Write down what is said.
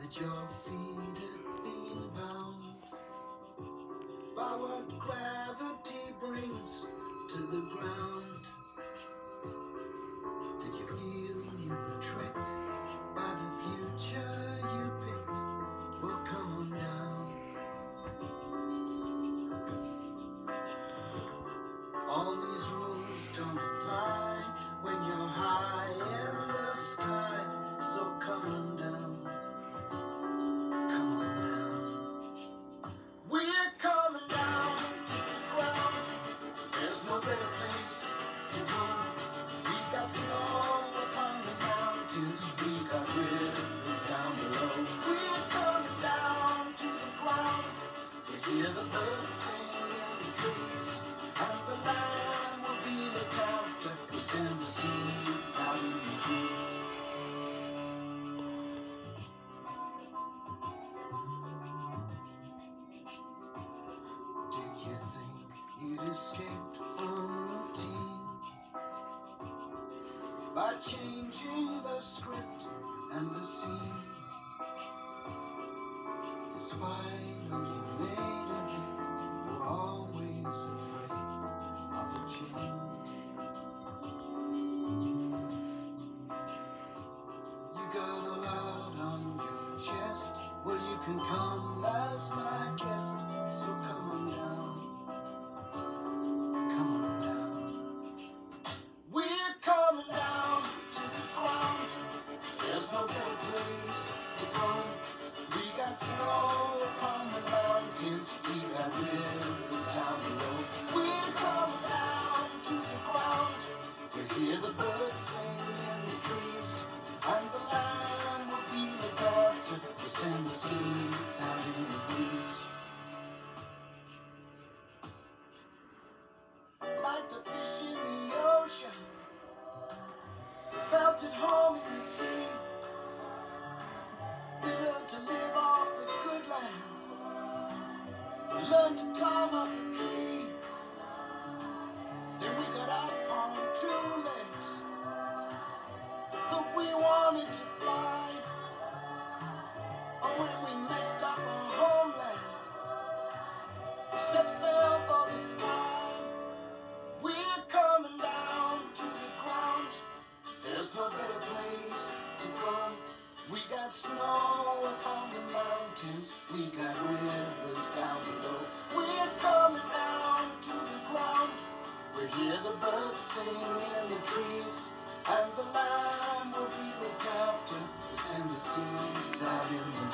At your feet had been bound by what gravity brings to the ground. Did you feel you were tricked by the future you picked? Well, come on down. All these rules don't apply when you're high in the sky, so come on down. Come on down. We're coming down to the ground. There's no better place to go. We got snow upon the mountains, we got rivers down below. We're coming down to the ground. We hear the birds sing in the trees, and the land will be looked after. We send the seeds out in the trees. Did you think you'd escaped from routine by changing the script and the scene? Despite all you made of it, you're always afraid of a change. You got a lot on your chest. Well, you can come as my guest, so come on down. Come on down. We're coming down to the ground. There's no better place to go. We got snow upon the mountains, we got rivers down below. We're coming down to the ground. We hear the birds sing in the trees, and the land will be looked after. We send the seeds out in the breeze. Like the fish in the ocean, we felt at home in the sea. We learned to live off the good land. We learned to climb up a tree. Then we got up on two legs, but we wanted to fly. Oh, when we messed up our homeland, we set sail for the sky. We're coming down to the ground. There's no better place to go. We got snow upon the mountains, we got rivers down below. We're coming down to the ground. We hear the birds sing in the trees, and the land will be looked after. We send the seeds out in the